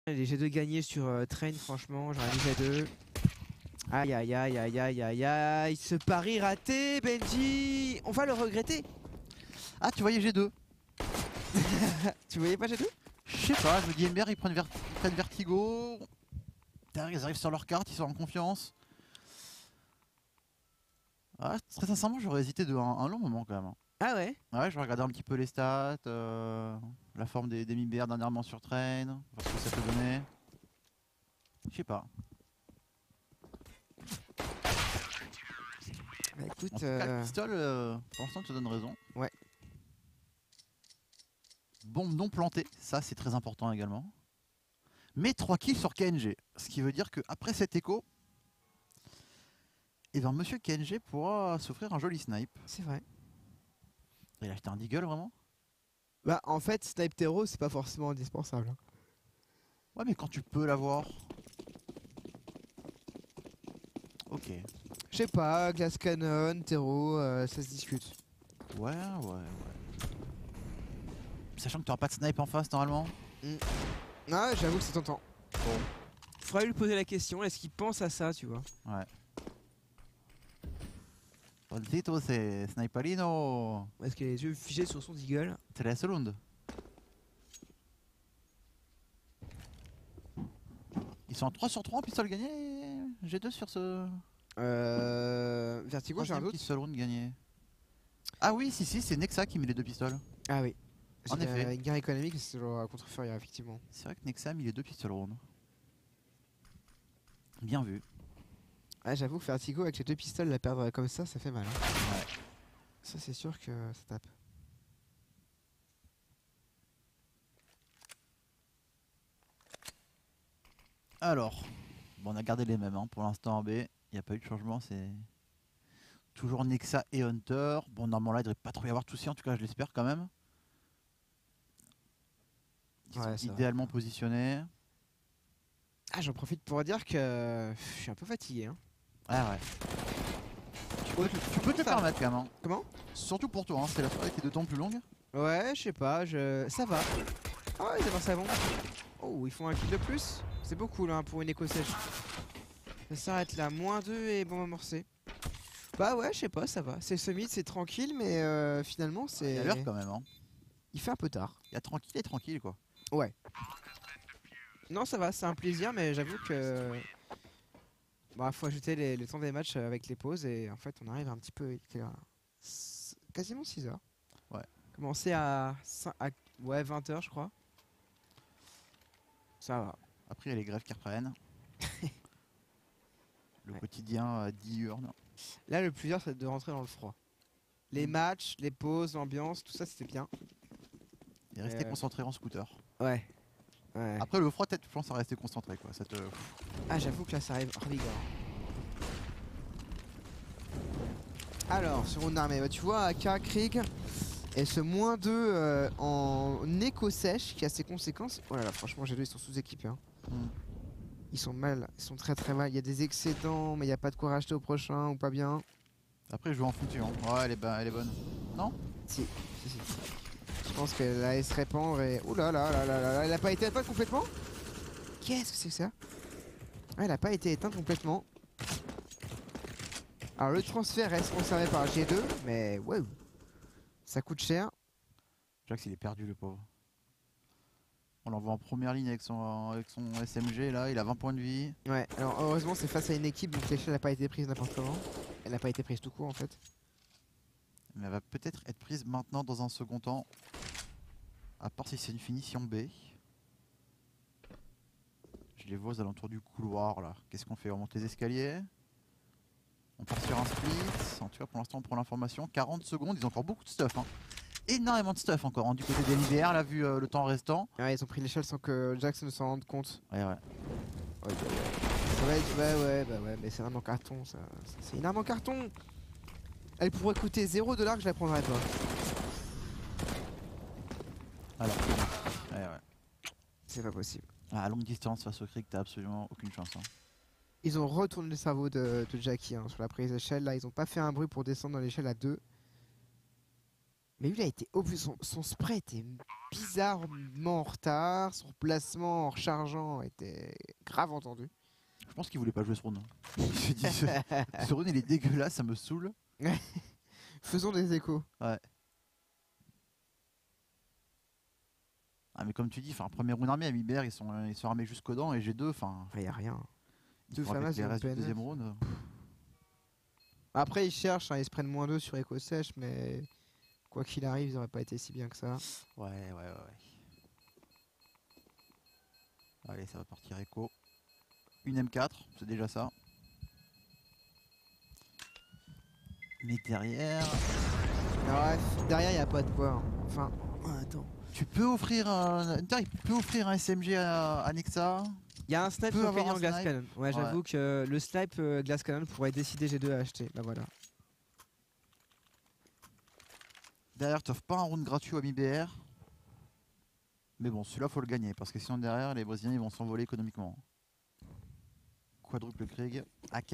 Les G2 gagnés sur Train, franchement, j'aurais mis G2. Aïe aïe aïe aïe aïe aïe aïe. Ce pari raté, Benji. On va le regretter. Ah, tu voyais G2. Tu voyais pas G2? Je sais pas, je me dis MBR ils prennent Vertigo. Derrière, ils arrivent sur leur carte, ils sont en confiance. Ah, très sincèrement, j'aurais hésité de un long moment quand même. Ah ouais? Ouais, je vais regarder un petit peu les stats, la forme des MIBR dernièrement sur Train, voir ce que ça peut donner. Je sais pas. Bah écoute, En tout cas, le pistol, pour l'instant, te donne raison. Ouais. Bombe non plantée, ça c'est très important également. Mais 3 kills sur KNG, ce qui veut dire qu'après cet écho, et ben monsieur KNG pourra s'offrir un joli snipe. c'est vrai. Il a acheté un deagle vraiment? Bah en fait, Snipe Tero, c'est pas forcément indispensable. Ouais, mais quand tu peux l'avoir. Ok. Je sais pas, Glass Cannon, Tero, ça se discute. Ouais. Sachant que tu n'auras pas de snipe en face normalement. Ah, j'avoue que c'est tentant. Bon. Faudrait lui poser la question, est-ce qu'il pense à ça, tu vois? Ouais. Bolsito, c'est Sniperino. Est-ce qu'il a les yeux figés sur son deagle? 3 secondes. Ils sont en 3 sur 3 en pistol gagné. G2 sur ce. Vertigo, j'ai un doute. Pistol round gagné. Ah oui, si, c'est Nexa qui met les 2 pistoles. Ah oui. En effet. Une guerre économique, c'est toujours contre Furia, effectivement. C'est vrai que Nexa a mis les 2 pistoles round. Bien vu. Ah, j'avoue que Vertigo, avec les 2 pistoles, la perdre comme ça fait mal. Hein. Ouais. Ça, c'est sûr que ça tape. Alors, bon, on a gardé les mêmes hein, pour l'instant en B. Il n'y a pas eu de changement, c'est toujours Nexa et Hunter. Bon, normalement là, il ne devrait pas trop y avoir de soucis, en tout cas, je l'espère quand même. Ils Ouais, sont idéalement positionnés. Ah, j'en profite pour dire que je suis un peu fatigué. Hein. Ah ouais. Tu peux te le permettre quand même. Hein. Comment? Surtout pour toi, hein, c'est la soirée qui est d'autant plus longue. Ouais, je sais pas, ça va. Ah ouais, d'abord ça bon. Oh, ils font un kill de plus. C'est beaucoup là pour une éco sèche. Ça s'arrête là, -2 et bombe amorcée. Bah ouais, je sais pas, ça va. C'est semi, c'est tranquille, mais finalement c'est. Il y a l'heure quand même. Hein. Il fait un peu tard. Il y a tranquille et tranquille quoi. Ouais. Non, ça va, c'est un plaisir, mais j'avoue que. Bah, faut ajouter le temps des matchs avec les pauses et en fait, on arrive un petit peu. Quasiment 6 heures. Ouais. Commencer à 20 h, je crois. Ça va. Après, il y a les grèves qui reprennent. Le quotidien diurne. Là, le plus dur, c'est de rentrer dans le froid. Les matchs, les pauses, l'ambiance, tout ça, c'était bien. Et rester concentré en scooter. Ouais. Après, le froid, peut-être, je pense à rester concentré quoi. Ça te... Ah, j'avoue que là, ça arrive hors vigueur. Alors, sur une armée, bah, tu vois, AK, Krieg, et ce -2 en éco sèche qui a ses conséquences. Oh là là, franchement, G2, ils sont sous-équipés. Hein. Ils sont mal, ils sont très très mal. Il y a des excédents, mais il n'y a pas de quoi racheter au prochain ou pas bien. Après, je joue en fonction. Ouais, elle est bonne. Non? Si. Je pense qu'elle allait se répandre et. Ouh là là là là là, elle a pas été éteinte complètement? Qu'est-ce que c'est que ça? Ah, elle a pas été éteinte complètement. Alors le transfert reste conservé par G2, mais waouh, ça coûte cher. Jax il est perdu le pauvre. On l'envoie en première ligne avec son SMG là, il a 20 points de vie. Ouais, alors heureusement c'est face à une équipe donc l'échelle n'a pas été prise n'importe comment. Elle n'a pas été prise tout court en fait. Mais elle va peut-être être prise maintenant dans un second temps. À part si c'est une finition B. Je les vois aux alentours du couloir là. Qu'est-ce qu'on fait? On monte les escaliers. On part sur un split. En tout cas pour l'instant on prend l'information. 40 secondes, ils ont encore beaucoup de stuff. Hein. Énormément de stuff encore hein, du côté des LIBR là vu le temps restant. Ouais, ils ont pris l'échelle sans que Jax ne s'en rende compte. Ouais. Ça va être... ouais, mais c'est une arme en carton ça. C'est une arme en carton. Elle pourrait coûter 0 $, je la prendrais pas. Alors, ouais. C'est pas possible. Ah, à longue distance face au Krieg, t'as absolument aucune chance. Hein. Ils ont retourné le cerveau de Jackie hein, sur la prise d'échelle. Là, ils ont pas fait un bruit pour descendre dans l'échelle à 2. Mais lui, il a été obligé. Son spray était bizarrement en retard. Son placement en rechargeant était grave entendu. Je pense qu'il voulait pas jouer ce round. Il s'est dit ce round il est dégueulasse, ça me saoule. Faisons des échos. Ouais. Ah mais comme tu dis, premier round armé à Mibert, ils sont armés jusqu'aux dents et G2, Il n'y a rien. ils Deux font avec FAMAS les et une restes du PNF. deuxième round. Après, ils cherchent, hein, ils se prennent -2 sur EcoSèche, mais quoi qu'il arrive, ils n'auraient pas été si bien que ça. Ouais. Allez, ça va partir Echo. Une M4, c'est déjà ça. Mais derrière... Bref, derrière, il n'y a pas de quoi. Hein. Enfin, attends. Tu peux offrir un SMG à Nexa. Il y a un snipe Peut sur avoir Kenny un en Glass snipe. Cannon. Ouais, j'avoue que le snipe Glass Cannon pourrait décider G2 à acheter. Bah voilà. Derrière, t'offres pas un round gratuit à MIBR. Mais bon, celui-là, faut le gagner. Parce que sinon, derrière, les Brésiliens ils vont s'envoler économiquement. Quadruple Krieg, AK.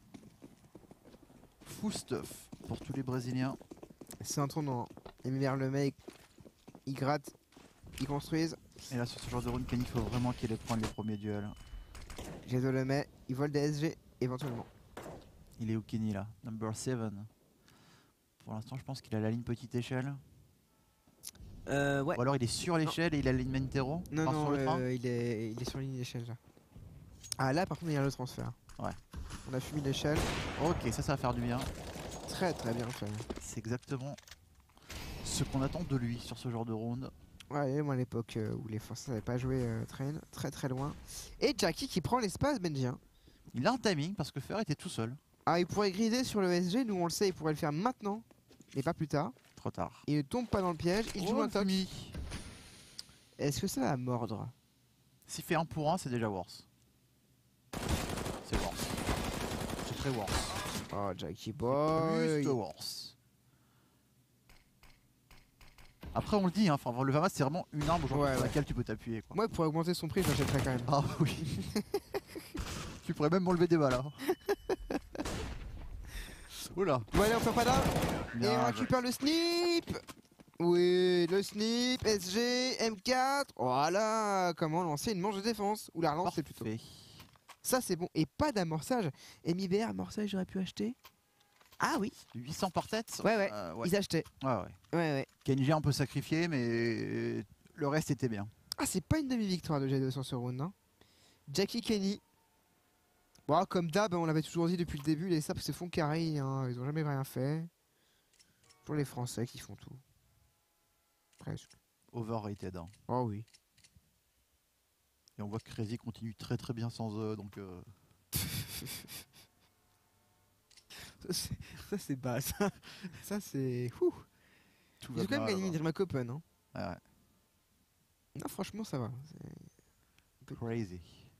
Full stuff pour tous les Brésiliens. C'est un tournant. MIBR le mec, ils grattent, ils construisent. Et là, sur ce genre de round, Kenny, il faut vraiment qu'il ait prendre les premiers duels. G2 le met, ils volent des SG éventuellement. Il est où Kenny là? Number 7. Pour l'instant, je pense qu'il a la ligne petite échelle. Ouais. Ou alors il est sur l'échelle et il a la ligne Mentero. Non, Sur le train. il est sur ligne d'échelle là. Ah là, par contre, il y a le transfert. Ouais. On a fumé l'échelle. Ok, ça va faire du bien. Très bien fait. C'est exactement ce qu'on attend de lui sur ce genre de round. Ouais, moi à l'époque où les Français n'avaient pas joué Train, très loin. Et Jackie qui prend l'espace, Benji. Hein. Il a un timing parce que Fer était tout seul. Ah, il pourrait grider sur le SG, nous on le sait, il pourrait le faire maintenant, mais pas plus tard. Trop tard. Il ne tombe pas dans le piège, il joue un top. Est-ce que ça va mordre? S'il fait 1 pour 1, c'est déjà worse. C'est worse. C'est très worse. Oh, Jackie boy. Juste worse. Après, on le dit, hein, le FAMAS c'est vraiment une arme aujourd'hui sur laquelle tu peux t'appuyer. Moi, pour augmenter son prix, je l'achèterais quand même. Ah oui. Tu pourrais même m'enlever des balles. Hein. Oula. Bon, allez, on fait pas d'armes. Et on récupère le snip. Oui, le snip, SG, M4. Voilà, comment lancer une manche de défense. Ou la relancer plutôt. Ça, c'est bon. Et pas d'amorçage. MIBR, amorçage, j'aurais pu acheter. Ah oui. 800 par tête. Ouais. Ils achetaient. Ouais. Kenji a un peu sacrifié, mais le reste était bien. Ah, c'est pas une demi-victoire de G2 sur ce round, hein. Jackie Kenny. Bon, comme d'hab, on l'avait toujours dit depuis le début, les Saps se font carré, hein. Ils ont jamais rien fait. Pour les Français qui font tout. Presque. Overrated. Hein. Oh oui. Et on voit que Crazy continue très bien sans eux, donc... Ça c'est bas, ça c'est... Ils ont quand même gagné une Dream Open. Hein. Ouais. Non, franchement ça va. Crazy.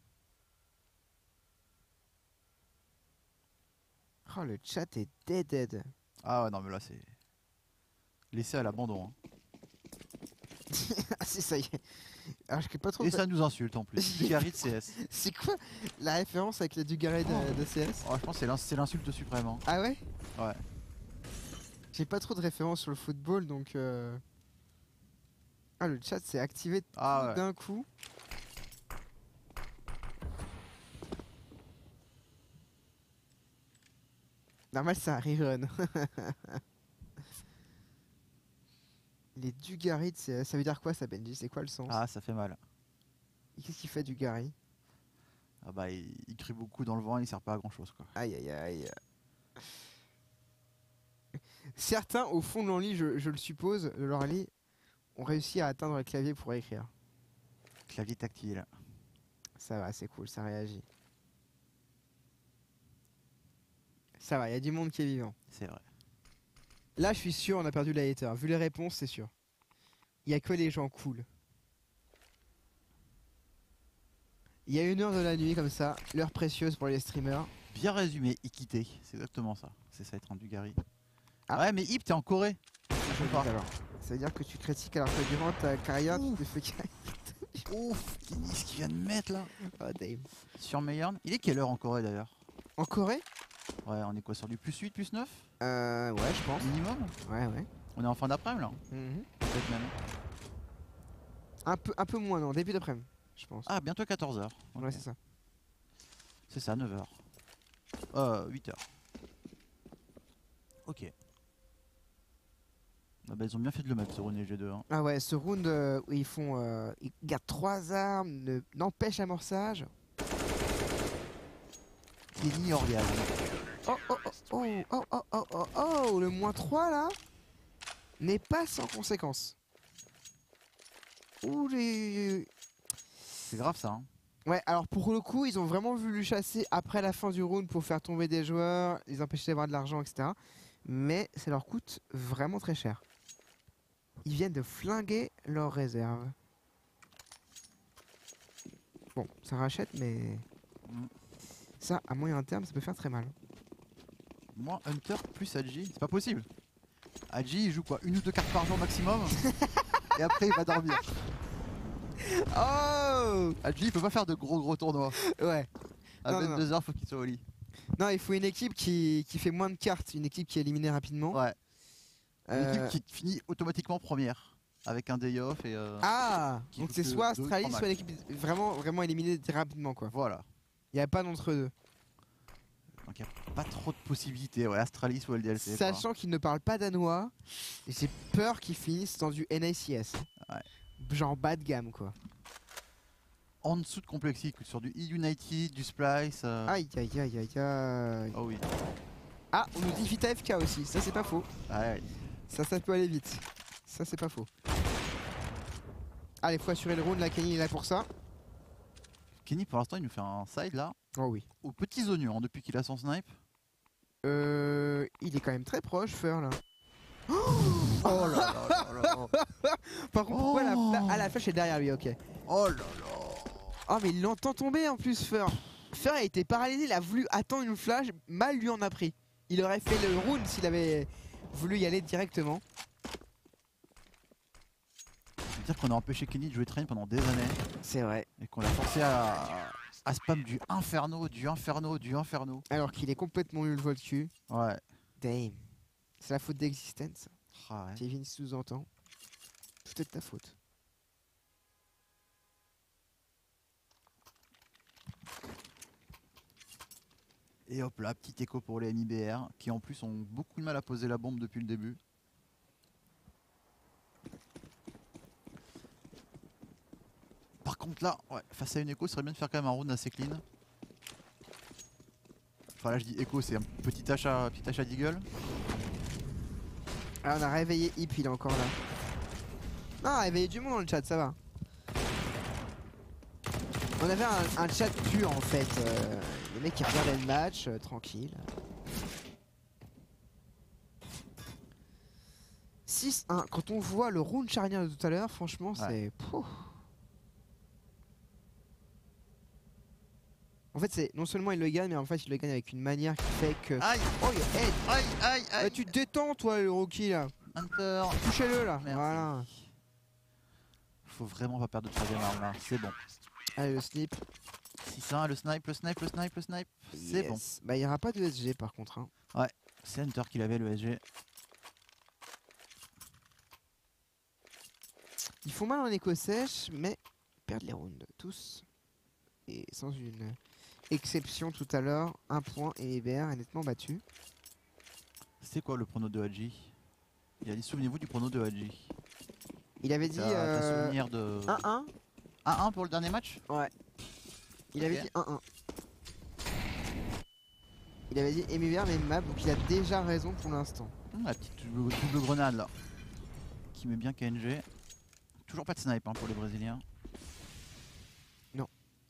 Oh, le chat est dead. Ah ouais, non mais là c'est... Laissé à l'abandon. Hein. Ah si, ça y est. Alors, je sais pas trop... Et ça nous insulte en plus. Dugarry de CS. C'est quoi la référence avec les Dugarry de CS? Oh, je pense que c'est l'insulte suprême. Hein. Ah ouais? Ouais. J'ai pas trop de références sur le football, donc... Ah, le chat s'est activé d'un coup. Normal, c'est un rerun. Les Dugarry, ça veut dire quoi ça, Benji? C'est quoi le sens? Ah, ça fait mal. Qu'est-ce qu'il fait, Dugarry? Ah bah, il crie beaucoup dans le vent, il sert pas à grand chose quoi. Aïe. Certains, au fond de leur lit, je le suppose, de leur lit, ont réussi à atteindre le clavier pour écrire. Clavier tactile. Ça va, c'est cool, ça réagit. Ça va, il y a du monde qui est vivant. C'est vrai. Là, je suis sûr, on a perdu la hater. Vu les réponses, c'est sûr. Il y a que les gens cool. Il y a 1h de la nuit comme ça, l'heure précieuse pour les streamers. Bien résumé, Ikité, c'est exactement ça. C'est ça être un Dugarry. Ah ouais, mais Hip, t'es en Corée. Alors, ça veut dire que tu critiques alors que durant ta carrière, tu te fais carré. Ouf, ce qu'il vient de mettre là. Oh, damn. Sur Mayern. Il est quelle heure en Corée d'ailleurs? En Corée? Ouais, on est quoi sur du +8, +9? Ouais, je pense. Minimum. Ouais. On est en fin d'après-midi là. Mhm. Peut-être même. Un peu moins, non, début d'après-midi, je pense. Ah, bientôt 14h. Ouais, c'est ça. C'est ça, 9h. 8h. Ok. Ah bah, ils ont bien fait de le mettre, ce René G2. Hein. Ah ouais, ce round où ils font. Ils gardent 3 armes, n'empêche l'amorçage. Kenny orgasme. Oh oh oh oh oh oh oh oh oh, le -3 là n'est pas sans conséquence. Ouh les. C'est grave ça. Hein. Ouais, alors pour le coup, ils ont vraiment voulu chasser après la fin du round pour faire tomber des joueurs, les empêcher d'avoir de l'argent, etc. Mais ça leur coûte vraiment très cher. Ils viennent de flinguer leurs réserves. Bon, ça rachète, mais ça, à moyen terme, ça peut faire très mal. Moi, Hunter plus Adji, c'est pas possible. Adji, il joue quoi, 1 ou 2 cartes par jour maximum et après il va dormir. Oh Adji, il peut pas faire de gros tournois. Ouais. À 22h, faut qu'il soit au lit. Non, il faut une équipe qui fait moins de cartes, une équipe qui est éliminée rapidement. Ouais. Une équipe qui finit automatiquement première avec un day off et. Ah donc c'est soit Astralis, soit une l'équipe vraiment éliminée rapidement quoi. Voilà. Il n'y a pas d'entre-deux. Donc il n'y a pas trop de possibilités, ouais, Astralis ou LDLC. Sachant qu'ils ne parlent pas danois, j'ai peur qu'ils finissent dans du NICS. Ouais. Genre bas de gamme quoi. En dessous de Complexi, sur du E-United, du Splice. Aïe aïe aïe aïe aïe. Oh oui. Ah, on nous dit vite AFK aussi, ça c'est pas faux. Ouais. Ça peut aller vite. Ça c'est pas faux. Allez, faut assurer le round, là Kenny est là pour ça. Kenny pour l'instant il nous fait un side là. Oh oui. Aux petits oignons depuis qu'il a son snipe. Il est quand même très proche, Fur là. Oh là là là là. Par contre, pourquoi la flèche est derrière lui, ok. Oh là là. Oh mais il l'entend tomber en plus, Fur. Fur a été paralysé, il a voulu attendre une flash, mal lui en a pris. Il aurait fait le round s'il avait voulu y aller directement. C'est-à-dire qu'on a empêché Kenny de jouer train pendant des années. C'est vrai. Et qu'on l'a forcé à spam du Inferno, du Inferno, du Inferno. Alors qu'il est complètement nul vol cul. Ouais. Damn. C'est la faute d'existence. Ah ouais. Kevin sous-entend. Tout est de ta faute. Et hop là, petit écho pour les MIBR qui en plus ont beaucoup de mal à poser la bombe depuis le début. Par contre là, ouais, face à une écho, ce serait bien de faire quand même un round assez clean. Enfin là je dis écho, c'est un petit achat d'Eagle. Ah, on a réveillé Hip, il est encore là. Non, on a réveillé du monde dans le chat, ça va. On avait un chat pur en fait. Les mecs qui regardaient le match, tranquille. 6-1. Quand on voit le round charnière de tout à l'heure, franchement, Ouais. c'est. Pouf. En fait, c'est non seulement il le gagne, mais en fait, il le gagne avec une manière qui fait que. Aïe. Oh, il y a aide. Aïe aïe aïe. Tu te détends, toi, le rookie là. Hunter. Touchez-le là. Merci. Voilà. Faut vraiment pas perdre de troisième arme là, c'est bon. Allez, le snip. 6-1, le snipe. C'est bon. Bah, il n'y aura pas de SG par contre. Hein. C'est Hunter qui l'avait le SG. Ils font mal en écho sèche, mais perdent les rounds tous. Et sans une exception tout à l'heure, un point et Hébert est nettement battu. C'était quoi le prono de Hadji? Il a dit souvenez-vous du prono de Hadji. Il avait dit T'as souvenir de 1-1. 1-1 pour le dernier match? Ouais. Il avait Ok. dit 1-1. Il avait dit Hébert mais map, donc il a déjà raison pour l'instant. La petite double grenade là. Qui met bien KNG. Toujours pas de snipe hein, pour les Brésiliens. Non.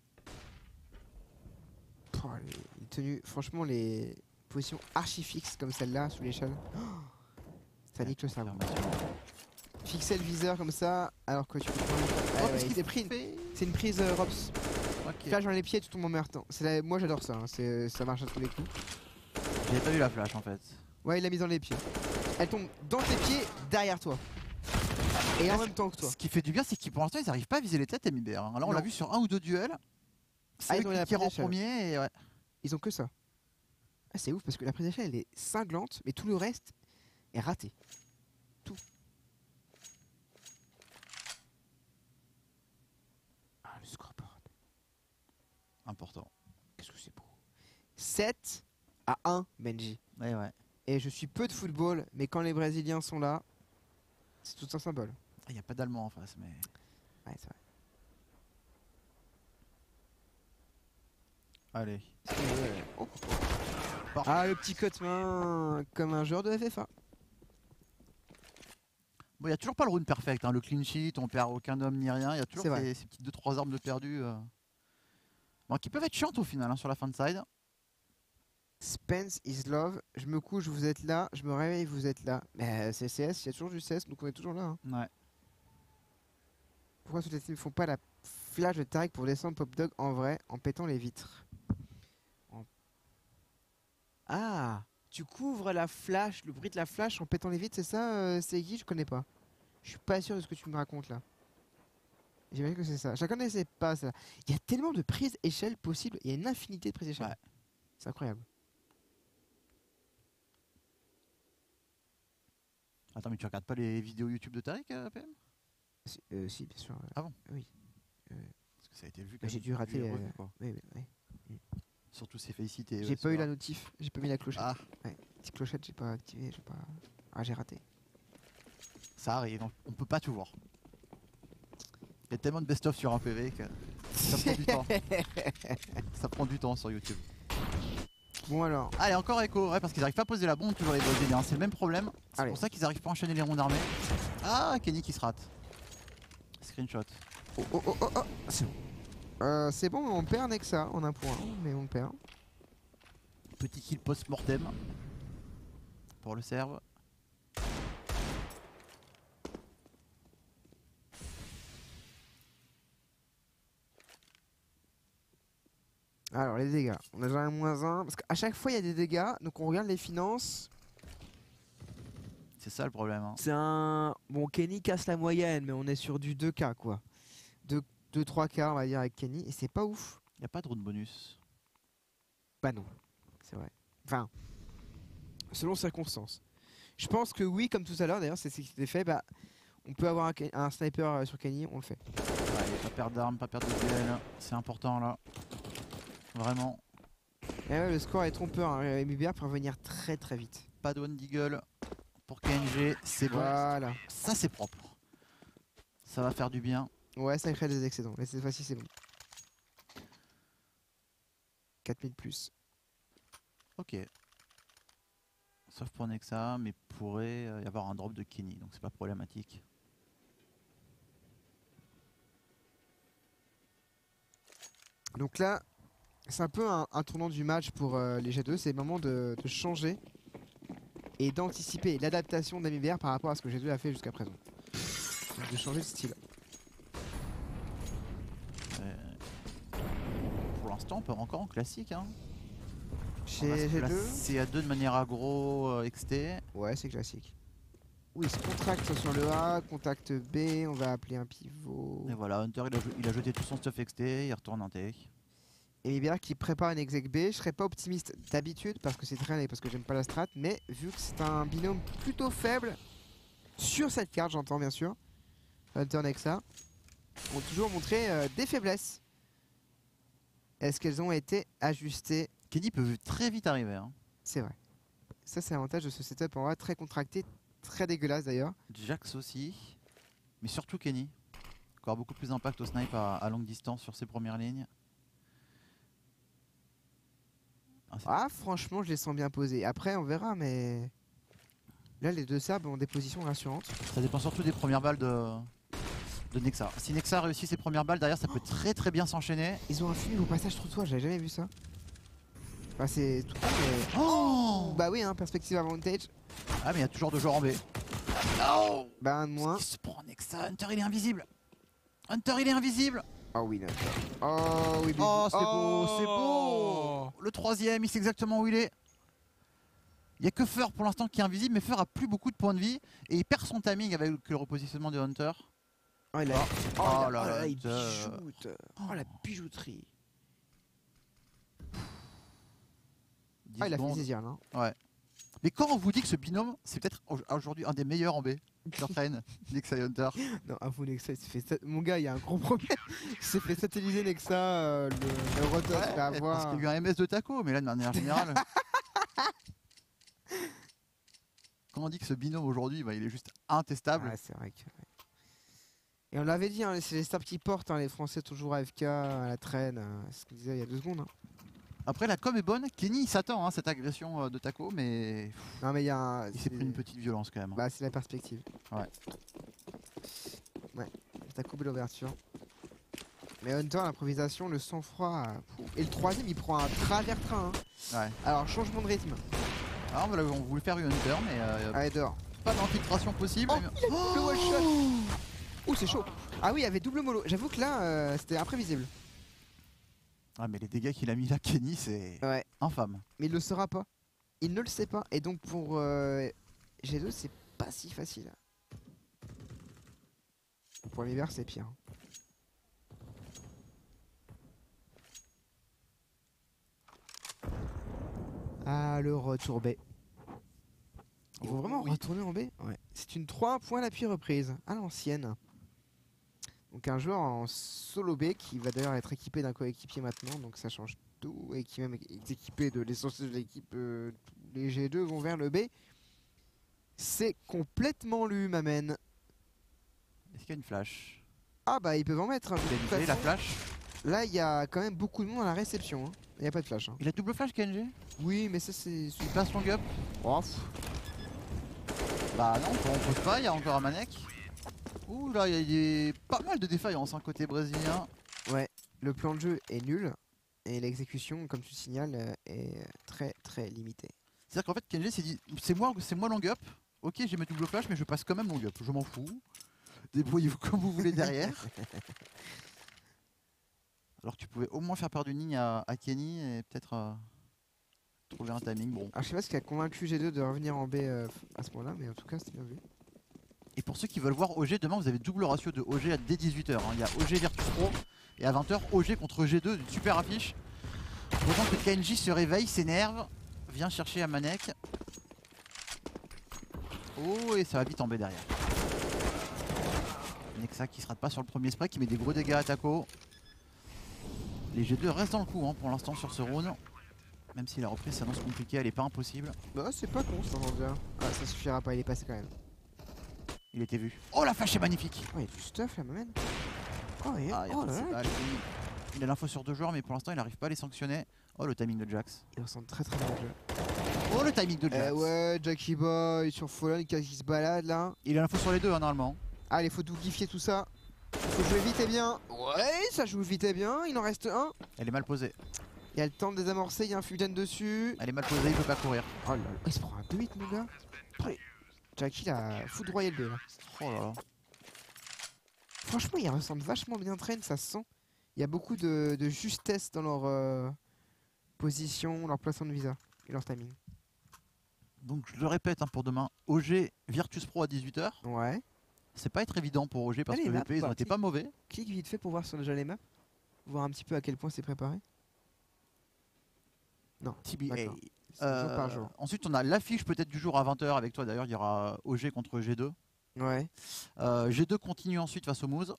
Oh, les tenues, franchement les positions archi fixes comme celle-là sous l'échelle. Oh, ça nique le cerveau. Fixer le viseur comme ça alors que tu peux Oh, ouais, il s'est pris c'est une prise Rops. Ok. Flash dans les pieds, tu tombes en meilleur temps. Moi j'adore ça, hein. Ça marche à tous les coups. J'avais pas vu la flash en fait. Ouais, il l'a mise dans les pieds. Elle tombe dans tes pieds, derrière toi. Et en même temps que toi. Ce qui fait du bien, c'est qu'ils pour l'instant ils arrivent pas à viser les têtes MIBR. Hein. Là on Non. l'a vu sur un ou deux duels. C'est ils ont eux la qui tirent en prise d'échelle. premier et ouais. Ils ont que ça. Ah, c'est ouf parce que la prise d'échelle elle est cinglante, mais tout le reste est raté. Tout. important. Qu'est-ce que c'est beau. 7-1, Benji. Ouais, ouais. Et je suis peu de football, mais quand les Brésiliens sont là, c'est tout un symbole. Il n'y a pas d'Allemand en face, mais... Ouais, c'est vrai. Allez. Oh. Ah, le petit cut main comme un joueur de FFA. Bon, il n'y a toujours pas le round perfect, hein. Le clean sheet, on perd aucun homme ni rien. Il y a toujours ces petites 2-3 armes de perdu. Bon, qui peuvent être chiantes au final, hein, sur la fin de side. Spence is love. Je me couche, vous êtes là. Je me réveille, vous êtes là. Mais c'est CS, il y a toujours du CS, donc on est toujours là. Hein. Ouais. Pourquoi toutes les teams ne font pas la flash de Tarek pour descendre Pop Dog en vrai, en pétant les vitres? Ah, tu couvres la flash, le bruit de la flash en pétant les vitres, c'est ça, c'est qui? Je connais pas. Je suis pas sûr de ce que tu me racontes là. J'imagine que c'est ça. Je la connaissais pas ça. Il y a tellement de prises échelles possibles. Il y a une infinité de prises échelles. Ouais. C'est incroyable. Attends, mais tu regardes pas les vidéos YouTube de Tarek, PM? Si, bien sûr. Ah bon? Oui. Parce que ça a été vu. J'ai dû rater. Oui. Surtout ses félicités. J'ai pas eu la notif. J'ai pas mis la clochette. Ah. Ouais. Petite clochette, j'ai pas activé. Ah, j'ai raté. Ça arrive, on peut pas tout voir. Il y a tellement de best-of sur un PV que ça prend du temps. Ça prend du temps sur YouTube. Bon alors. Allez, encore écho, ouais, parce qu'ils arrivent pas à poser la bombe toujours les Brésiliens, c'est le même problème. C'est pour ça qu'ils arrivent pas à enchaîner les rondes armées. Ah, Kenny qui se rate. Screenshot. Oh. C'est bon. C'est bon, on perd Nexa en un point, mais on perd. Petit kill post-mortem pour le serve. Alors les dégâts, on a déjà un -1, parce qu'à chaque fois il y a des dégâts, donc on regarde les finances. C'est ça le problème. Hein. C'est un... Bon, Kenny casse la moyenne, mais on est sur du 2K quoi. 2-3K on va dire avec Kenny, et c'est pas ouf. Y a pas de round bonus. Bah non, c'est vrai. Enfin, selon circonstances. Je pense que oui, comme tout à l'heure d'ailleurs, c'est ce qui s'était fait, bah on peut avoir un sniper sur Kenny, on le fait. Allez, pas perdre d'armes, pas perdre de duel, c'est important là. Vraiment. Et ouais, le score est trompeur, hein. MBR peut revenir très très vite. Pas de one deagle pour KNG, c'est bon. Voilà. Ça c'est propre. Ça va faire du bien. Ouais, ça crée des excédents, mais cette fois-ci c'est bon. 4000 plus. Ok. Sauf pour Nexa, mais pourrait y avoir un drop de Kenny, donc c'est pas problématique. Donc là, c'est un peu un tournant du match pour les G2, c'est le moment de changer et d'anticiper l'adaptation d'AmiBR par rapport à ce que G2 a fait jusqu'à présent. Donc de changer de style. Pour l'instant, on peut encore en classique. Hein. Chez G2 CA2 de manière aggro XT. Ouais, c'est classique. Oui, il se contracte sur le A, contact B, on va appeler un pivot. Et voilà, Hunter il a jeté tout son stuff XT, il retourne en T. Et MBR qui prépare une exec B, je serais pas optimiste d'habitude parce que c'est très et parce que j'aime pas la strat, mais vu que c'est un binôme plutôt faible sur cette carte, j'entends bien sûr, Hunter Nexa, ont toujours montré des faiblesses. Est-ce qu'elles ont été ajustées? Kenny peut très vite arriver. Hein. C'est vrai. Ça, c'est l'avantage de ce setup en vrai, très contracté, très dégueulasse d'ailleurs. Jax aussi, mais surtout Kenny. Encore beaucoup plus d'impact au snipe à longue distance sur ses premières lignes. Ah, franchement, je les sens bien posés. Après, on verra, mais là, les deux Serbes ont des positions rassurantes. Ça dépend surtout des premières balles de Nexa. Si Nexa réussit ses premières balles, derrière, ça peut très bien s'enchaîner. Ils ont un film au passage trottoir, j'avais jamais vu ça. Enfin, c'est tout mais... Oh bah oui, hein, perspective advantage. Ah, mais il y a toujours 2 joueurs en B. Oh Bah un de moins. Il se prend Nexa. Hunter, il est invisible. Hunter, il est invisible. Oh oui, d'accord. Oh oui, baby. Oh, c'est beau, c'est beau. Le 3ème, il sait exactement où il est. Il n'y a que Fur pour l'instant qui est invisible, mais Fur a plus beaucoup de points de vie et il perd son timing avec le repositionnement de Hunter. Oh, il a... Oh là là, il bijoute. Oh la bijouterie. Ah, il a fait plaisir là. Ouais. Mais quand on vous dit que ce binôme, c'est peut-être aujourd'hui un des meilleurs en B, sur train, Nexa et Hunter. Non, avoue, Nexa, il s'est fait mon gars, il y a un gros problème. Il s'est fait satelliser Nexa, le Rotos, il s'est fait Parce avoir. qu'il y a eu un MS de taco, mais là de manière générale. Quand on dit que ce binôme aujourd'hui, bah, il est juste intestable. Ah, c'est vrai que. Et on l'avait dit, hein, c'est les stabs qui portent, hein, les Français toujours AFK à la traîne. C'est ce qu'on disait il y a 2 secondes. Hein. Après, la com est bonne. Kenny, il s'attend à cette agression de taco, mais Non, mais il y a. il s'est pris une petite violence quand même. Bah, c'est la perspective. Ouais. Ouais, t'as coupé l'ouverture. Mais Hunter, l'improvisation, le sang-froid. Et le troisième, il prend un travers train. Hein. Ouais. Alors, changement de rythme. Alors, on voulait faire une Hunter, mais Allez, dehors. pas d'infiltration possible. Oh, il a le one shot. Ouh, c'est chaud. Ah oui, il y avait double mollo. J'avoue que là, c'était imprévisible. Ah, mais les dégâts qu'il a mis là, Kenny, c'est infâme. Mais il le saura pas. Il ne le sait pas. Et donc, pour G2, c'est pas si facile. Pour l'hiver, c'est pire. Ah, le retour B. Ils vont vraiment retourner en B. Ouais. C'est une 3 points d'appui reprise à l'ancienne. Donc un joueur en solo B qui va d'ailleurs être équipé d'un coéquipier maintenant, donc ça change tout. Et qui même est équipé de l'essentiel de l'équipe. Les G2 vont vers le B. C'est complètement lu, m'amène. Est-ce qu'il y a une flash? Ah bah ils peuvent en mettre. Hein, KNG, la flash. Là il y a quand même beaucoup de monde à la réception. Hein. Il n'y a pas de flash. Hein. Il a double flash KNG? Oui mais ça c'est... Il passe long up. Oh, bah non, on pose pas, il y a encore un Manek. Ouh là, il y a pas mal de défaillances côté brésilien. Ouais, le plan de jeu est nul. Et l'exécution, comme tu signales, est très très limitée. C'est-à-dire qu'en fait KNG s'est dit, c'est moi long up. Ok, j'ai mes double flash mais je passe quand même long up, je m'en fous. Débrouillez-vous comme vous voulez derrière. Alors que tu pouvais au moins faire perdre une ligne à Kenny et peut-être trouver un timing. Bon. Alors je sais pas ce qui a convaincu G2 de revenir en B à ce moment-là, mais en tout cas c'était bien vu. Et pour ceux qui veulent voir OG, demain vous avez double ratio de OG dès 18h. Il y a OG Virtus Pro et à 20h OG contre G2, une super affiche. D'autant que KNJ se réveille, s'énerve, vient chercher à Manek. Oh, et ça va vite en B derrière. Nexa qui se rate pas sur le premier spray, qui met des gros dégâts à Taco. Les G2 restent dans le coup pour l'instant sur ce round. Même si la reprise s'annonce compliquée, elle est pas impossible. Bah c'est pas con ça dire. Ah ça suffira pas, il est passé quand même. Il était vu. Oh la flash est magnifique. Oh il y a du stuff là man. Oh, et oh là là. Il a l'info sur 2 joueurs mais pour l'instant il n'arrive pas à les sanctionner. Oh le timing de Jax. Il ressemble très très bien au jeu. Oh le timing de Jax. Ouais Jackie Boy sur Fallen qui se balade là. Il a l'info sur les deux normalement. Allez faut doublifier tout ça. Faut jouer vite et bien. Ouais ça joue vite et bien, il en reste un. Elle est mal posée. Il y a le temps de désamorcer, il y a un Fulden dessus. Elle est mal posée, il peut pas courir. Oh là là, il se prend un 2-8 mon gars. Jackie a foudroyé le B là. Oh là là. Franchement ils ressemblent vachement bien train, ça se sent. Il y a beaucoup de justesse dans leur position, leur placement de visa et leur timing. Donc je le répète pour demain, OG Virtus Pro à 18h. Ouais. C'est pas être évident pour OG parce que les VP ils ont été pas mauvais. Clique vite fait pour voir sur déjà les maps. Voir un petit peu à quel point c'est préparé. Non. TBA. Jour par jour. Ensuite on a l'affiche peut-être du jour à 20h avec toi d'ailleurs, il y aura OG contre G2. Ouais. G2 continue ensuite face au Moose.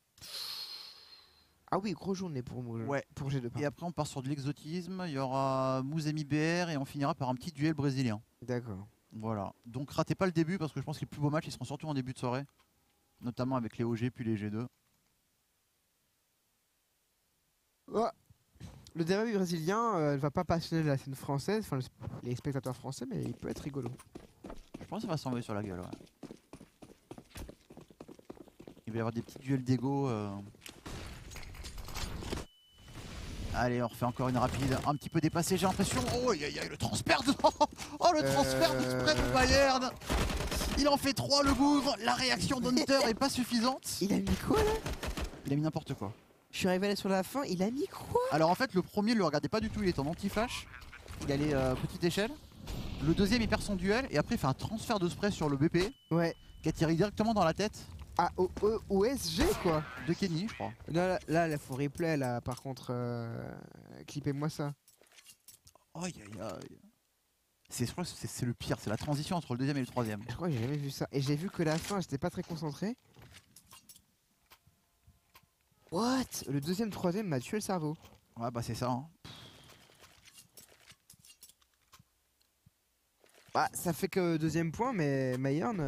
Ah oui, gros journée pour moi. Ouais. Pour G2. Et après on part sur de l'exotisme, il y aura Moose MIBR et on finira par un petit duel brésilien. D'accord. Voilà. Donc ratez pas le début parce que je pense que les plus beaux matchs ils seront surtout en début de soirée. Notamment avec les OG puis les G2. Oh. Le derby brésilien ne va pas passionner la scène française, enfin les spectateurs français, mais il peut être rigolo. Je pense que ça va s'envoyer sur la gueule. Ouais. Il va y avoir des petits duels d'ego. Allez, on refait encore une rapide, un petit peu dépassée, j'ai l'impression. Oh, le transfert de... Oh, le transfert de spray de Bayern. Il en fait 3 le bougre, la réaction d'Hunter est pas suffisante. Il a mis quoi là? Il a mis n'importe quoi. Je suis arrivé sur la fin, il a mis quoi? Alors en fait, le premier, le regardait pas du tout, il est en anti-flash. Il allait petite échelle. Le deuxième, il perd son duel et après, il fait un transfert de spray sur le BP. Ouais. Qui atterrit directement dans la tête. Ah, au SG quoi. De Kenny, je crois. Là, faut replay là, par contre. Clippez-moi ça. Aïe aïe aïe. Je crois que c'est le pire, c'est la transition entre le deuxième et le troisième. Je crois que j'ai jamais vu ça. Et j'ai vu que la fin, j'étais pas très concentré. What? Le deuxième, troisième m'a tué le cerveau. Ouais, bah c'est ça. Hein. Bah, ça fait que deuxième point, mais Mayern.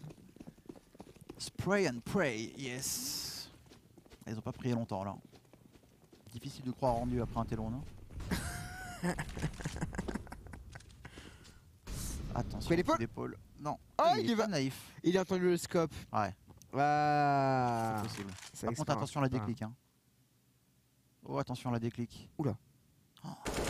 Spray and pray, yes. Ils ont pas prié longtemps là. Difficile de croire rendu après un telon, non? Attention, l'épaule d'épaule. Non. Oh, il il est va. pas naïf. Il a entendu le scope. Ouais, Ah. c'est possible. Ça Par contre, explique attention à la pas. déclic. Hein. Oh, attention à la déclic. Oula. Oh.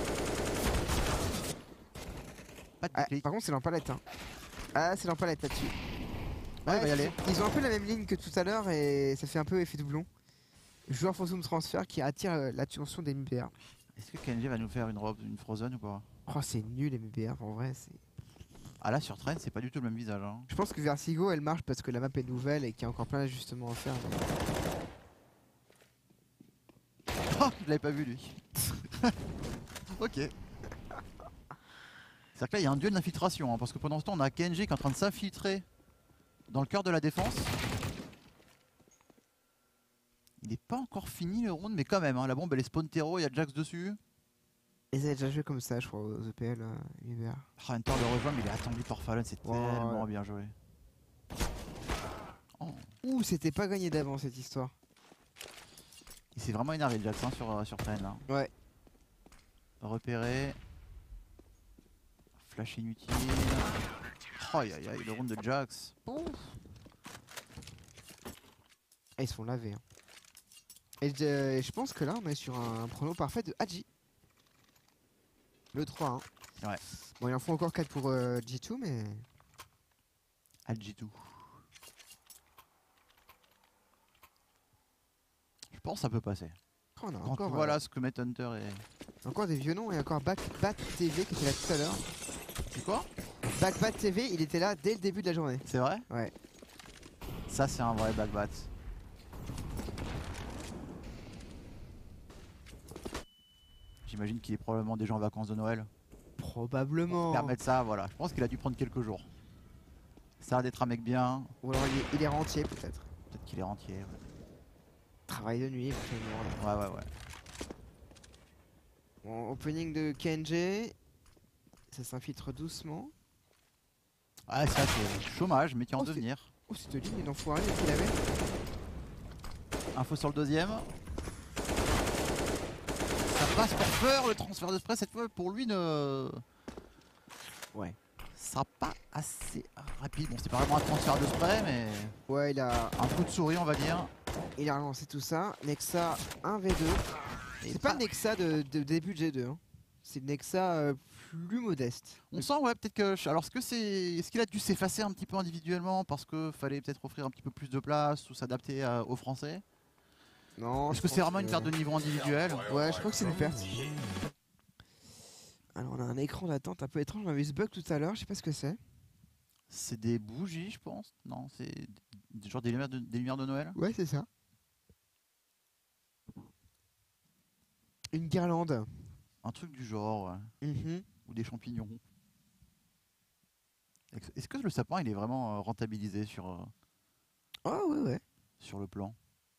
Pas de Ah, déclic. par contre, c'est l'empalette. Hein. Ah, c'est l'empalette là-dessus. Ouais, il va y aller. Ils ont un peu la même ligne que tout à l'heure et ça fait un peu effet doublon. Joueur Fosum transfert qui attire l'attention des MBR. Est-ce que KNG va nous faire une Frozen ou pas? Oh, c'est nul les MBR en vrai. Ah là, sur Train, c'est pas du tout le même visage. Hein. Je pense que Vertigo elle marche parce que la map est nouvelle et qu'il y a encore plein d'ajustements à faire. Oh, je l'avais pas vu lui. Ok. C'est-à-dire que là, il y a un duel d'infiltration, hein, parce que pendant ce temps, on a KNG qui est en train de s'infiltrer dans le cœur de la défense. Il n'est pas encore fini le round, mais quand même, hein, la bombe elle est spawn terreau, il y a Jax dessus. Ils avaient déjà joué comme ça, je crois, aux EPL MBR. Ah, Hunter le rejoint, mais il est attendu par Fallon, c'est tellement Ouais. bien joué. Oh. Ouh, c'était pas gagné d'avant cette histoire. Il s'est vraiment énervé Jax hein, sur Train là. Ouais. Repéré. Flash inutile. Oh, aïe aïe aïe, le round de Jax. Ah, ils se font laver. Hein. Et je pense que là, on est sur un prono parfait de Hadji. Le 3. Hein. Ouais. Bon, il en faut encore 4 pour G2, mais. Alg2. Je pense que ça peut passer. Oh, on a Quand encore, tu vois là ce que met Hunter et... encore des vieux noms et encore Backbat TV qui était là tout à l'heure. C'est quoi? Backbat TV, il était là dès le début de la journée. C'est vrai? Ouais. Ça c'est un vrai backbat. J'imagine qu'il est probablement déjà en vacances de Noël. Probablement. Permettre ça, voilà. Je pense qu'il a dû prendre quelques jours. Ça a l'air d'être un mec bien. Ou alors il est rentier peut-être. Peut-être qu'il est rentier. Ouais, Travail de nuit, éventuellement. ouais. Bon, opening de KNG. Ça s'infiltre doucement. Ah, ça c'est chômage, mais qui en Oh, devenir. Oh, cette ligne est d'enfoiré qu'il avait. Info sur le deuxième. Ça passe pour peur, le transfert de spray cette fois pour lui ne. Ouais. Sera pas assez rapide. Bon, c'est pas vraiment un transfert de spray, mais. Ouais, il a Un coup de souris, on va dire. relancé tout ça. Nexa 1v2. C'est pas le Nexa de début de G2. Hein. C'est le Nexa plus modeste. On sent, ouais, peut-être que. Alors, est-ce qu'il a dû s'effacer un petit peu individuellement parce qu'il fallait peut-être offrir un petit peu plus de place ou s'adapter aux Français? Non. Est-ce que c'est vraiment une perte de niveau individuel? Ouais, je crois que c'est une perte. Alors, on a un écran d'attente un peu étrange. On avait eu ce bug tout à l'heure. Je sais pas ce que c'est. C'est des bougies, je pense. Non, c'est genre des lumières de Noël. Ouais, c'est ça. Une guirlande. Un truc du genre, ouais. Mhm. Ou des champignons. Est-ce que le sapin il est vraiment rentabilisé Oh, ouais. sur le plan?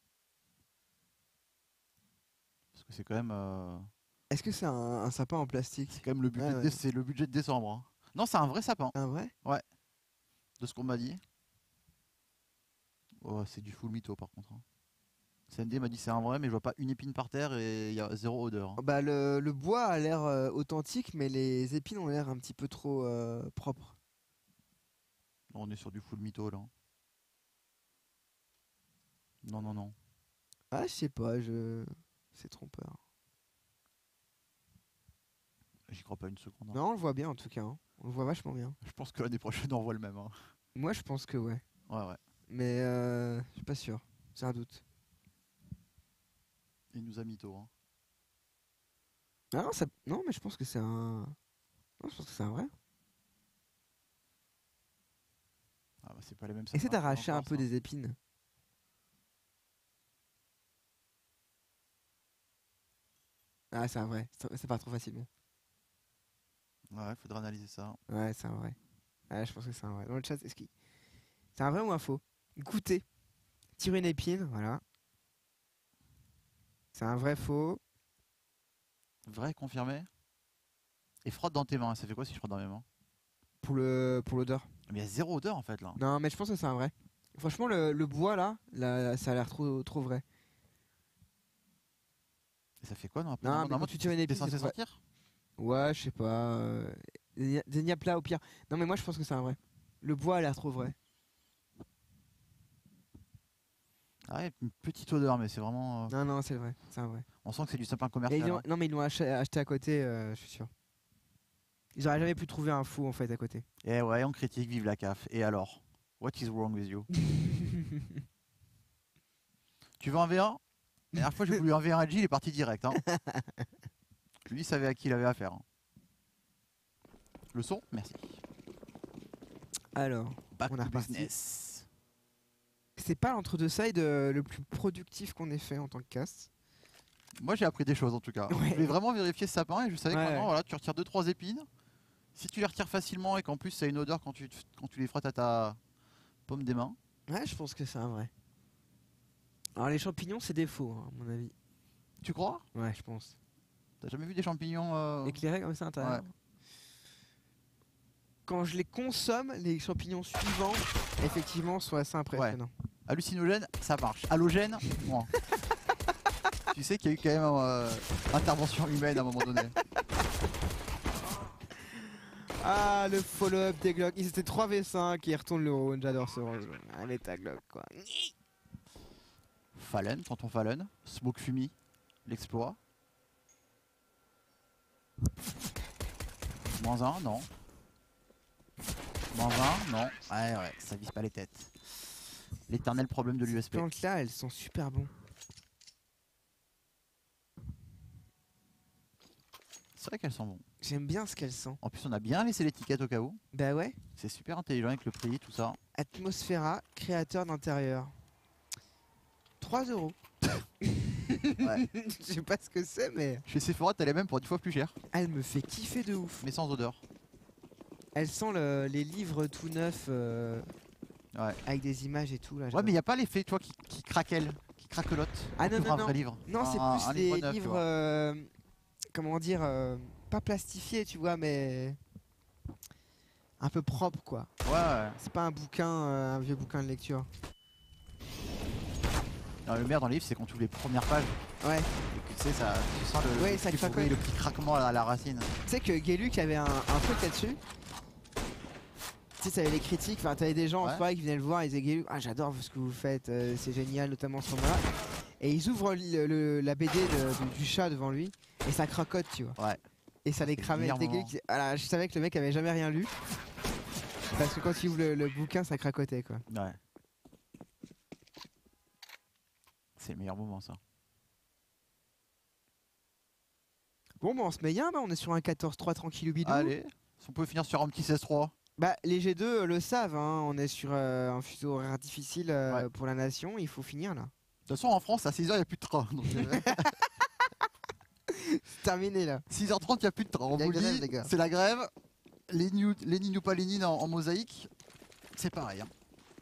Parce que c'est quand même, Est-ce que c'est un sapin en plastique? c'est quand même le budget, Ouais. c'est le budget de décembre. Hein. Non, c'est un vrai sapin, Un vrai? de ce qu'on m'a dit. Oh, c'est du full mytho par contre. Hein. CND m'a dit c'est un vrai, mais je vois pas une épine par terre et il y a zéro odeur. Hein. Bah, le bois a l'air authentique, mais les épines ont l'air un petit peu trop propres. On est sur du full mytho là. Non. Ah, je sais pas, c'est trompeur. J'y crois pas une seconde. Hein. Non, on le voit bien en tout cas. Hein. On le voit vachement bien. Je pense que l'année prochaine on voit le même. Hein. Moi, je pense que ouais. Ouais. Mais je suis pas sûr. C'est un doute. Il nous a mytho. Hein. Non, non, mais je pense que c'est un. Non, je pense que c'est un vrai. Ah bah, c'est pas les mêmes sapins. Essaie d'arracher un encore, peu ça. des épines. Ah, c'est un vrai. C'est pas trop facilement. Ouais, faudra analyser ça. Ouais, c'est un vrai. Ouais, je pense que c'est un vrai. Dans le chat, c'est un vrai ou un faux? Goûter. Tirer une épine, voilà. C'est un vrai faux. Vrai, confirmé. Et frotte dans tes mains. Ça fait quoi si je frotte dans mes mains? Pour l'odeur. Mais il y a zéro odeur en fait là. Non, mais je pense que c'est un vrai. Franchement, le bois là, ça a l'air trop vrai. Et ça fait quoi Non, mais normalement quand tu tires une t'es épine, censé c'est vrai. sortir? Ouais, je sais pas. Des niaplas au pire. Non, mais moi je pense que c'est un vrai. Le bois a l'air trop vrai. Ah ouais, une petite odeur, mais c'est vraiment. Non, non, c'est le vrai. C'est un vrai. On sent que c'est du sapin Et commercial. Hein. non, mais ils l'ont acheté à côté, je suis sûr. Ils auraient jamais pu trouver un fou en fait à côté. Et ouais, on critique, vive la CAF. Et alors? What is wrong with you? Tu veux un V1? La dernière fois j'ai voulu un V1 LG, il est parti direct. Hein. Lui il savait à qui il avait affaire. Hein. Le son? Merci. Alors, Back on est to reparti. business. C'est pas l'entre-deux-side le plus productif qu'on ait fait en tant que cast. Moi j'ai appris des choses en tout cas. Ouais. Je voulais vraiment vérifier ce sapin et je savais que Ouais. maintenant voilà, tu retires 2-3 épines. Si tu les retires facilement et qu'en plus ça a une odeur quand tu les frottes à ta paume des mains. Ouais, je pense que c'est un vrai. Alors les champignons, c'est des faux, hein, à mon avis. Tu crois? Ouais, je pense. T'as jamais vu des champignons Éclairés comme ça à l'intérieur. Ouais. Quand je les consomme, les champignons suivants, effectivement, sont assez impressionnants. Hallucinogène, ça marche. Halogène, moins. Tu sais qu'il y a eu quand même intervention humaine à un moment donné. Ah, le follow-up des Glock. Ils étaient 3v5 et ils retournent le round. J'adore ce round. Allez, ta Glock, quoi. Fallen, tonton Fallen. Smoke Fumi, l'exploit. -1, non. -1, non. Ouais, ça vise pas les têtes. L'éternel problème de Ces l'USP. plantes-là, elles sont super bons. C'est vrai qu'elles sont bonnes. J'aime bien ce qu'elles sentent. En plus, on a bien laissé l'étiquette au cas où. Bah ouais. C'est super intelligent avec le prix, tout ça. Atmosphera, créateur d'intérieur. 3 €. Ouais. Je sais pas ce que c'est, mais Chez Sephora, t'as les mêmes pour 10 fois plus cher. elle me fait kiffer de ouf. Mais sans odeur. Elle sent les livres tout neufs Ouais. avec des images et tout. Là, Ouais, mais y a pas l'effet, tu vois, qui craquelle, qui craquelote. Ah non, Pour non, un non. vrai livre. Non, c'est Un plus livre les neuf, tu livres, vois. comment dire, pas plastifiés, tu vois, mais un peu propre, quoi. Ouais. C'est pas un bouquin, un vieux bouquin de lecture. Non, le meilleur dans le livre, c'est quand tu ouvres les premières pages. Ouais. Et que, tu sais, tu sens Ouais, ça craque, ouais. le petit craquement à la racine. Tu sais que Gueluc avait un truc là-dessus. Tu sais, t'avais les critiques, enfin, t'avais des gens en Ouais. soirée qui venaient le voir, ils disaient Gueluc, ah, j'adore ce que vous faites, c'est génial, notamment ce moment-là. Et ils ouvrent la BD du chat devant lui, et ça cracote, tu vois. Ouais. Et ça les C'est le cramait. meilleur C'était moment. Gueluc, voilà, je savais que le mec avait jamais rien lu. Parce que quand il ouvre le bouquin, ça cracotait, quoi. Ouais. C'est le meilleur moment, ça. Bon, bah on se met bien, bah, on est sur un 14-3 tranquille bidou. Allez, si on peut finir sur un petit 16-3. Bah, les G2 le savent, hein, on est sur un fuseau horaire difficile Ouais. pour la nation, il faut finir là. De toute façon, en France, à 6h, il n'y a plus de train. Donc, C'est terminé là. 6h30, il n'y a plus de train. On Il y a vous le grève, dit, les gars. c'est la grève. Lénine ou pas Lénine en mosaïque, c'est pareil. Hein.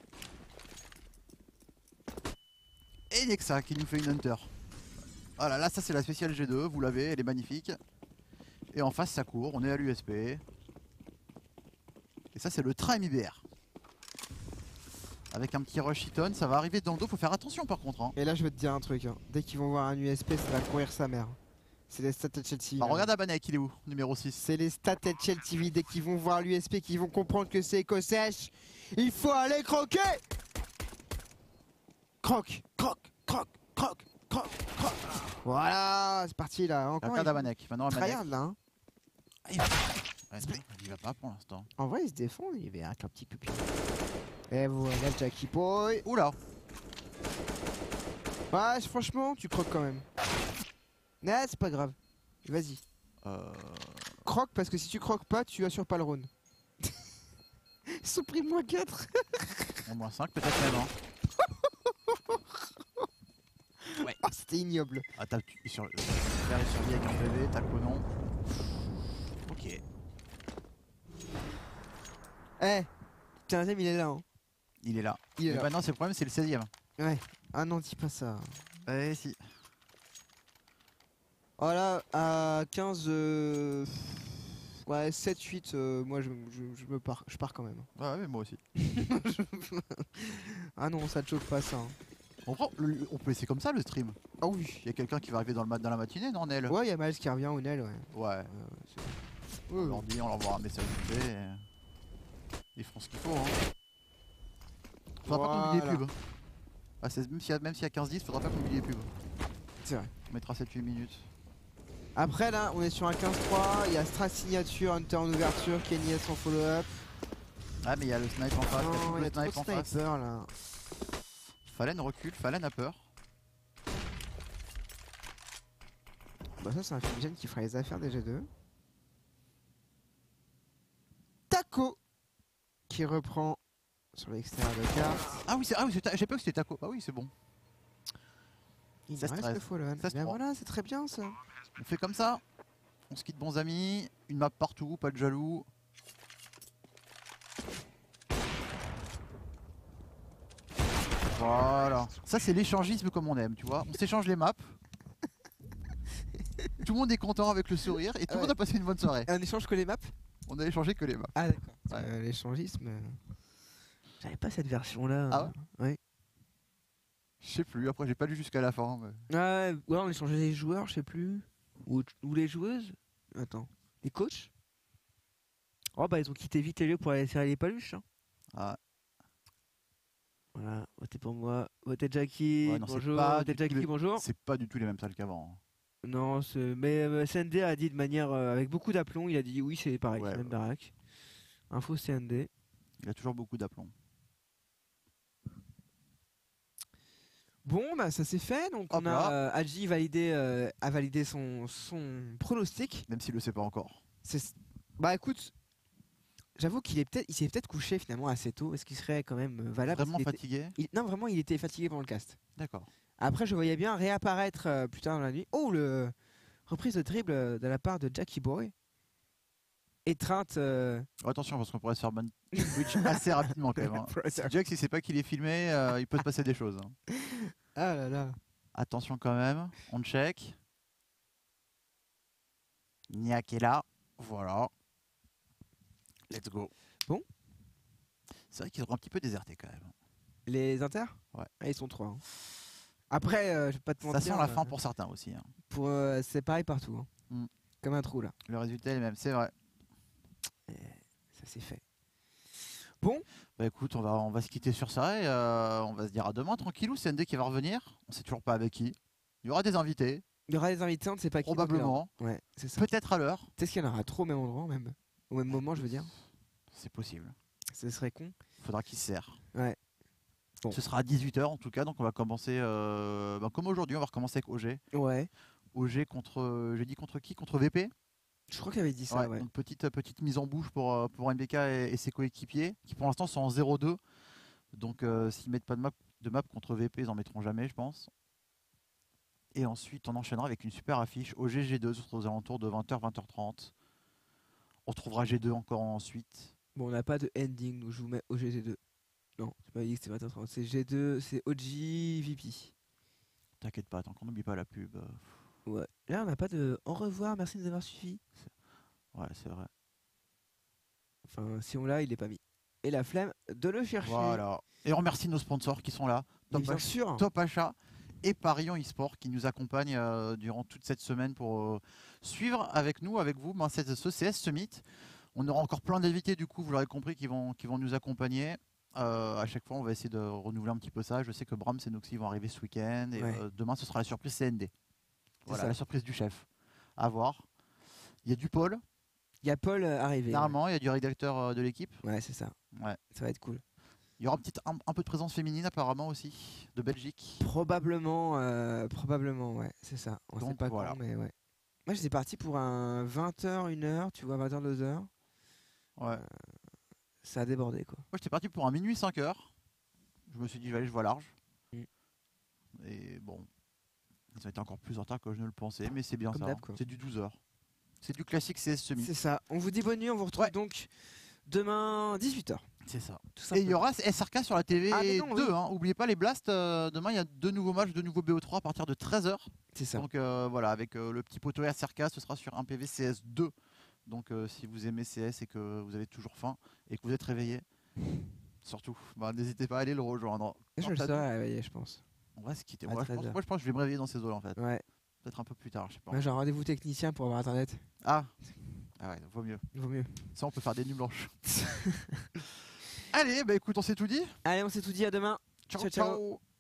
Et Nexa qui nous fait une Hunter. Voilà, là, ça c'est la spéciale G2, vous l'avez, elle est magnifique. Et en face, ça court, on est à l'USP. Et ça, c'est le train MIBR. Avec un petit rush hiton, ça va arriver dans le dos, faut faire attention par contre. Hein. Et là, je vais te dire un truc, hein. Dès qu'ils vont voir un USP, ça va courir sa mère. C'est les stats de Chelsea. Alors, regarde Abanek, il est où? Numéro 6. C'est les stats de Chelsea TV. Dès qu'ils vont voir l'USP, qu'ils vont comprendre que c'est écossèche, il faut aller croquer. Croque, croque, croque, croque, croque, croque. Voilà, c'est parti là. Encore Regarde Abanek, maintenant Abanek. tryhard là. Hein. Il va pas pour l'instant. En vrai, il se défend, il est avec un petit pupille. Et voilà le Jackie Boy. Oula. Ouais, franchement, tu croques quand même. Ouais, c'est pas grave. Vas-y. Croque parce que si tu croques pas, tu assures pas le round. Ils sont pris -4. Au moins 5 peut-être même. Hein. Ouais. Oh, c'était ignoble. Ah, t'as sur le sur avec un PV, t'as le conon. Ok. Eh, 15ème, il est là. Hein. Il est là. Il est Mais là. maintenant, c'est le problème, c'est le 16ème. Ouais. Ah non, dis pas ça. Eh si. Voilà, à 15. Ouais, 7-8, moi je pars quand même. Ouais, mais moi aussi. Ah non, ça te chauffe pas ça. Hein. On peut laisser comme ça le stream. Ah oui. Il y a quelqu'un qui va arriver dans la matinée, non, Nel? Ouais, il y a Miles qui revient au Nel, ouais. Ouais. On leur dit, on leur envoie un message vite fait. Ils feront ce qu'il faut. Hein. Faudra pas qu'on oublie les pubs. Ah, même s'il y a 15-10, faudra pas qu'on oublie les pubs. C'est vrai. On mettra 7-8 minutes. Après là, on est sur un 15-3, il y a Strat signature, Hunter en ouverture, Kenny S en follow-up. Ah mais il y a le snipe en face, Non, il y a trop de snipe en face. sniper là. Fallen recule, Fallen a peur. Bah ça c'est un Fusion qui fera les affaires des G2. Taco qui reprend sur l'extérieur de carte. Ah oui, j'ai peur que c'était Taco. Ah oui, c'est bon. Il Ça reste stresse. le Fallen. Ça se Ben prend. voilà, c'est très bien ça. On fait comme ça. On se quitte bons amis. Une map partout, pas de jaloux. Voilà. Ça c'est l'échangisme comme on aime, tu vois. On s'échange les maps. Tout le monde est content avec le sourire et tout le monde a passé une bonne soirée. Et on échange que les maps? On a échangé que les maps. Ah d'accord. Ouais. L'échangisme. J'avais pas cette version là. Ah ouais? Je sais plus, après j'ai pas lu jusqu'à la fin. Mais... Ouais, ou alors on échangeait les joueurs, je sais plus. Ou les joueuses. Attends. Les coachs? Oh bah ils ont quitté vite les lieux pour aller serrer les paluches. Hein. Ah. Voilà, votez pour moi. Votez Jackie, Ouais, non, bonjour. Votez Jackie, bonjour. C'est pas du tout les mêmes salles qu'avant. Non, mais CND a dit de manière avec beaucoup d'aplomb, il a dit oui c'est pareil, Ouais, c'est même ouais. baraque. Info CND. Il a toujours beaucoup d'aplomb. Bon bah ça c'est fait, donc Hop on a Adji a validé son pronostic. Même s'il le sait pas encore. Bah écoute, j'avoue il s'est peut-être couché finalement assez tôt, est-ce qu'il serait quand même valable? Vraiment fatigué? Non vraiment il était fatigué pendant le cast. D'accord. Après je voyais bien réapparaître plus tard dans la nuit. Oh le reprise de dribble de la part de Jackie Boy. Étreinte. Attention parce qu'on pourrait se faire ban Twitch assez rapidement quand même. Hein. Si Jax il sait pas qu'il est filmé, il peut se passer des choses. Hein. Ah là là. Attention quand même, on check. Niak est là, voilà. Let's go. Bon. C'est vrai qu'ils ont un petit peu déserté quand même. Les Inter? Ouais. Ah, ils sont 3. Hein. Après, je vais pas te mentir. Ça sent la fin pour certains aussi. Hein. C'est pareil partout. Hein. Mm. Comme un trou là. Le résultat est le même, c'est vrai. Et ça c'est fait. Bon. Bah écoute, on va se quitter sur ça et on va se dire à demain tranquillou. C'est ND qui va revenir. On sait toujours pas avec qui. Il y aura des invités. Il y aura des invités, on ne sait pas qui. Probablement. Ouais, c'est ça. Peut-être à l'heure. Peut-être qu'il y en aura trop au même endroit, même. Au même moment, je veux dire. C'est possible. Ce serait con. Faudra qu'il se serre. Ouais. Bon. Ce sera à 18 h en tout cas, donc on va commencer comme aujourd'hui, on va recommencer avec OG. Ouais. OG contre, j'ai dit contre qui? Contre VP. Je crois qu'il avait dit ça, ouais. Donc petite mise en bouche pour MBK et ses coéquipiers, qui pour l'instant sont en 0-2. Donc s'ils mettent pas de map contre VP, ils en mettront jamais, je pense. Et ensuite, on enchaînera avec une super affiche OG G2 aux alentours de 20 h, 20 h 30. On retrouvera G2 encore ensuite. Bon, on n'a pas de ending, donc je vous mets OG2. Non, c'est pas dit que c'était 20h30. C'est G2, c'est OG VP. T'inquiète pas, tant qu'on n'oublie pas la pub. Ouais. Là, on n'a pas de au revoir, merci de nous avoir suivis. Ouais, c'est vrai. Enfin, si on l'a, il est pas mis. Et la flemme de le chercher. Voilà. Et on remercie nos sponsors qui sont là. Bien sûr. Top Achat et Parion eSport qui nous accompagnent durant toute cette semaine pour suivre avec nous, avec vous, ce CS Summit. On aura encore plein d'invités du coup, vous l'aurez compris, qui vont nous accompagner. À chaque fois, on va essayer de renouveler un petit peu ça. Je sais que Brahms et Noxy vont arriver ce week-end. Et demain, ce sera la surprise CND. Voilà, la surprise du chef. À voir. Il y a du Paul. Il y a Paul arrivé. Clairement, il y a du rédacteur de l'équipe. Ouais, c'est ça. Ouais. Ça va être cool. Il y aura un peu de présence féminine apparemment aussi, de Belgique. Probablement, ouais, c'est ça. On Donc, sait pas voilà. quand, mais ouais. Moi, j'étais parti pour un 20h, 1h, tu vois, 20h, 2h. Ouais. Ça a débordé, quoi. Moi, j'étais parti pour un minuit 5h. Je me suis dit, je vais aller, je vois large. Et bon, ils ont été encore plus en retard que je ne le pensais, mais c'est bien comme ça. d'hab, quoi. C'est du 12h. C'est du classique CS Semi. C'est ça. On vous dit bonne nuit, on vous retrouve donc Demain, 18h. C'est ça. Tout Et il y aura SRK sur la TV2. Ah, mais non, oui. Hein. Oubliez pas les Blasts. Demain, il y a 2 nouveaux matchs, 2 nouveaux BO3 à partir de 13h. C'est ça. Donc voilà, avec le petit poteau SRK, ce sera sur un PV CS2. Donc si vous aimez CS et que vous avez toujours faim et que vous êtes réveillé, surtout, n'hésitez pas à aller le rejoindre. Je le serai réveillé, je pense. On va se quitter. À Moi je pense que je vais me réveiller dans ces eaux-là en fait. Ouais. Peut-être un peu plus tard, je sais pas. Moi, j'ai un rendez-vous technicien pour avoir internet. Ah ouais, vaut mieux. Vaut mieux. Ça, on peut faire des nuits blanches. Allez, bah écoute, on s'est tout dit. Allez, on s'est tout dit, à demain. Ciao, Ciao, ciao. ciao.